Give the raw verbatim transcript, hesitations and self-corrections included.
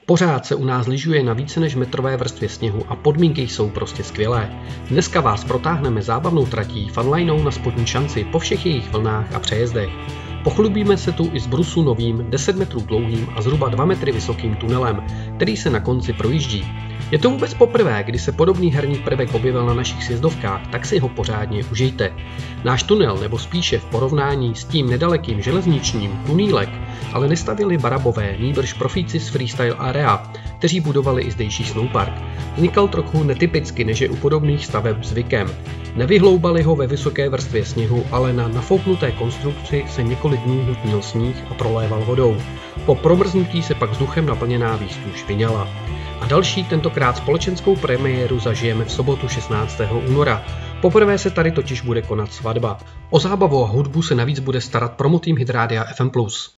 Pořád se u nás lyžuje na více než metrové vrstvě sněhu a podmínky jsou prostě skvělé. Dneska vás protáhneme zábavnou tratí funlinou na spodní šanci po všech jejich vlnách a přejezdech. Pochlubíme se tu i s brusu novým deset metrů dlouhým a zhruba dva metry vysokým tunelem, který se na konci projíždí. Je to vůbec poprvé, kdy se podobný herní prvek objevil na našich sjezdovkách, tak si ho pořádně užijte. Náš tunel, nebo spíše v porovnání s tím nedalekým železničním tunílek, ale nestavili Barabové, nýbrž profíci z Freestyle Area, kteří budovali i zdejší snowpark. Vznikal trochu netypicky, než je u podobných staveb zvykem. Nevyhloubali ho ve vysoké vrstvě sněhu, ale na nafouknuté konstrukci se několik dnů hutnil sníh a proléval vodou. Po promrznutí se pak vzduchem naplněná výstuž vyňala. A další, tentokrát společenskou premiéru, zažijeme v sobotu šestnáctého února. Poprvé se tady totiž bude konat svatba. O zábavu a hudbu se navíc bude starat promotým Hit Rádia F M plus.